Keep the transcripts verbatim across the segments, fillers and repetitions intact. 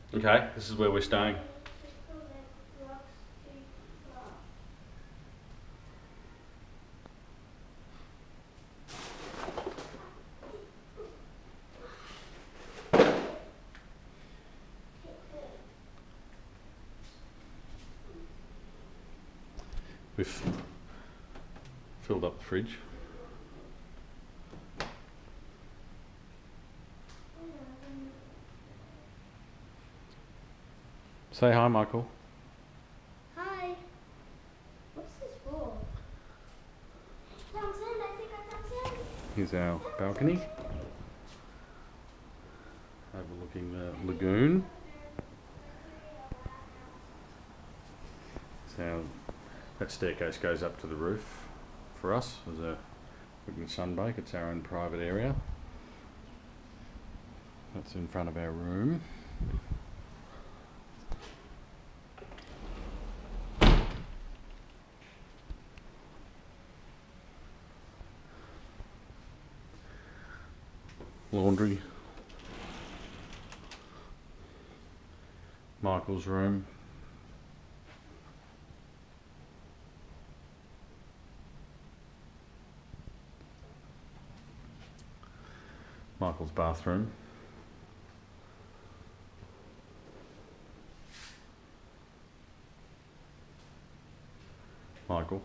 Okay, this is where we're staying. We've filled up the fridge. Say hi, Michael. Hi. What's this for? Found sand, I think I found sand. Here's our balcony. Overlooking the lagoon. So that staircase goes up to the roof for us as a we can sunbake. It's our own private area. That's in front of our room. Laundry. Michael's room. Michael's bathroom. Michael.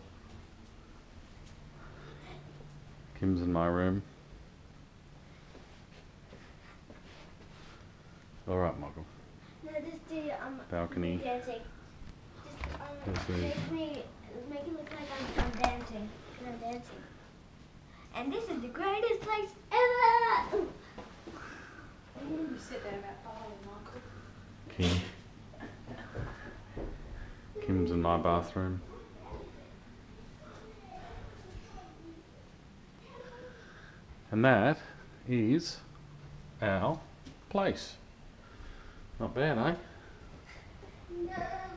Kim's in my room. Alright, Michael. No, just do um Balcony. dancing. Just um, This is- make me make it look like I'm, I'm dancing. Cause I'm dancing. And this is the greatest place ever. You said that about Bali, Michael. Kim. Kim's in my bathroom. And that is our place. Not bad, eh? No.